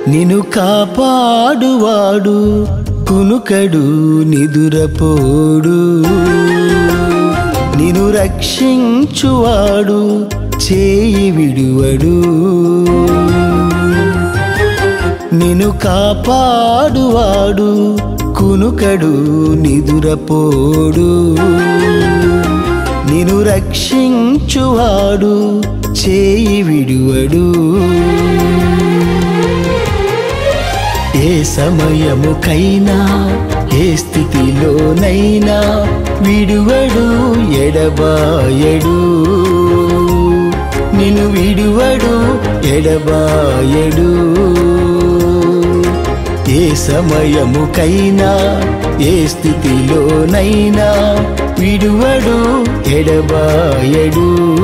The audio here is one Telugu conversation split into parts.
నిన్ను కాపాడువాడు కునుకడు నిదురపోడు నిన్ను రక్షించువాడు చేయి విడువడు నిన్ను కాపాడువాడు కునుకడు నిదురపోడు నిన్ను రక్షించువాడు చేయి విడువడు ఏ సమయముకైనా ఏ స్థితిలోనైనా విడువడు ఎడబాయడు నిన్ను విడువడు ఎడబాయడు ఏ సమయముకైనా ఏ స్థితిలోనైనా విడువడు ఎడబాయడు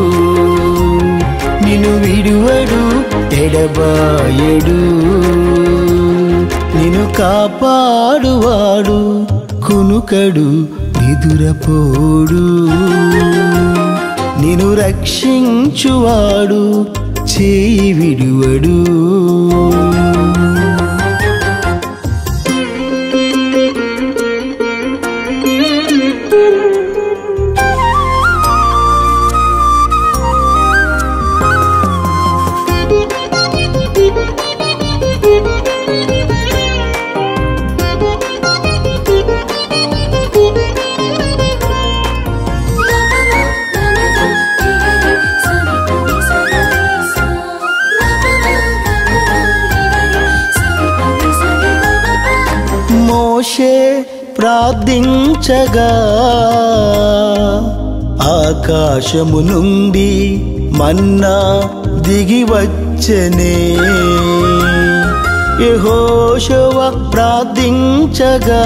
నిన్ను విడువడు ఎడబాయడు నిన్ను కాపాడువాడు కునుకడు నిదురపోడు నిన్ను రక్షించువాడు చేయి విడువడు మోషే ప్రార్థించగా ఆకాశము నుండి మన్నా దిగి వచ్చెనే యెహోషువ ప్రార్థించగా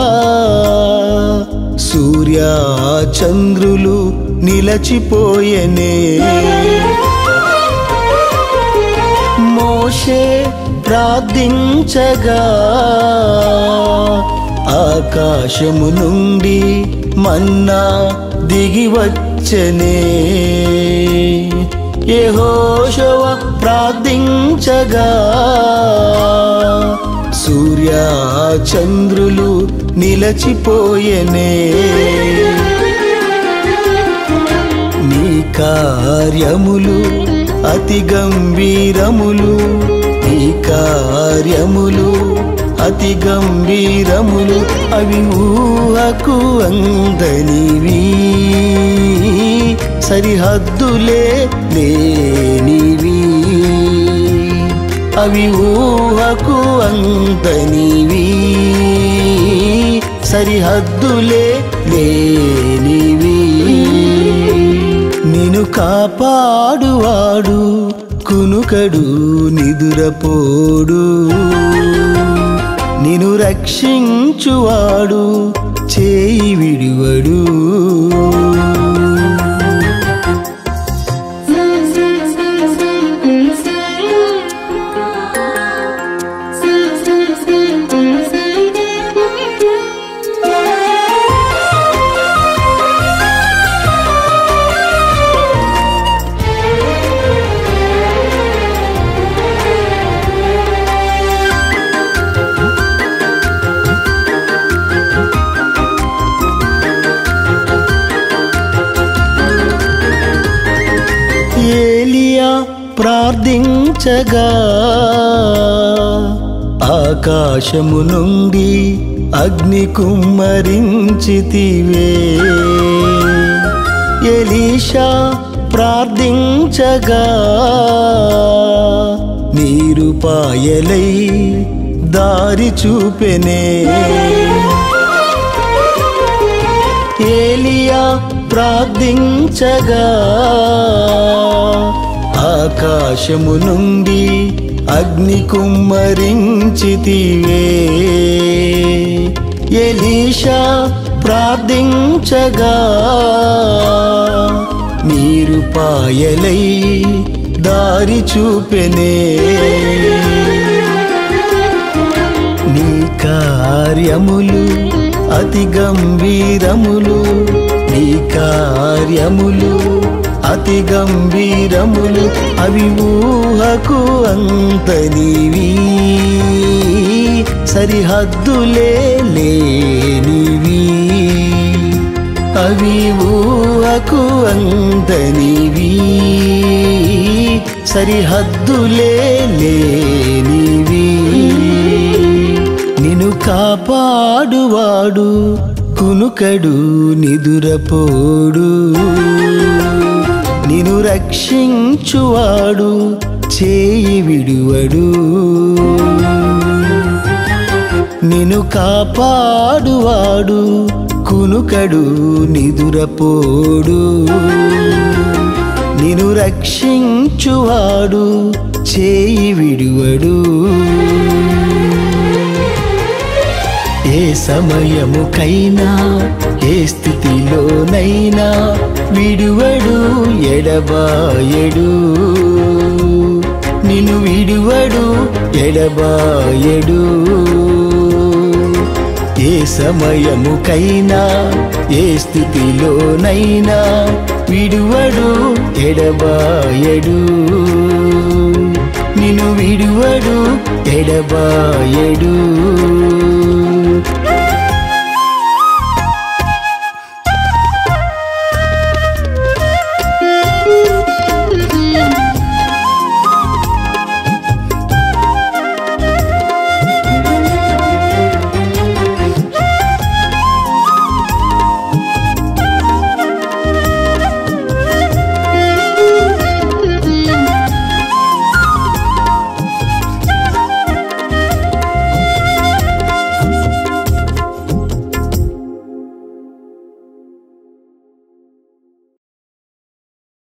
సూర్య చంద్రులు నిలచిపోయెనే మోషే ప్రార్థించగా ఆకాశము నుండి మన్నా దిగి వచ్చెనే యెహోషువ ప్రార్థించగా సూర్య చంద్రులు నిలచిపోయెనే నీ కార్యములు అతి గంభీరములు నీ కార్యములు అతి గంభీరములు అవి ఊహకు అందనివి సరిహద్దులే లేనివి అవి ఊహకు అందనివి సరిహద్దులే లేనివి నిన్ను కాపాడువాడు కునుకడు నిదురపోడు నిన్ను రక్షించువాడు చేయి విడువడు ఏలియా ప్రార్థించగా ఆకాశము నుండి అగ్ని కుమ్మరించితివే ఎలీషా ప్రార్థించగా నీరు పాయలై దారి చూపెనే ఏలియా ప్రార్థించగా ఆకాశము నుండి అగ్ని కుమ్మరించితివే ఎలీషా ప్రార్థించగా నీరు పాయలై దారి చూపెనే నీ కార్యములు అతి గంభీరములు నీ కార్యములు అతి గంభీరములు అవి ఊహకు అంతనివి సరిహద్దులే లేనివి అవి ఊహకు అంతనివి సరిహద్దులే లేనివి నిన్ను కాపాడువాడు కునుకడు నిదురపోడు నిన్ను రక్షించువాడు చేయి విడువడు నిన్ను కాపాడువాడు కునుకడు నిదురపోడు నిన్ను రక్షించువాడు చేయి విడువడు ఏ సమయముకైనా ఏ స్థితిలోనైనా విడువడు ఎడబాయడు నిన్ను విడువడు ఎడబాయడు ఏ సమయముకైనా ఏ స్థితిలోనైనా విడువడు ఎడబాయడు నిన్ను విడువడు ఎడబాయడు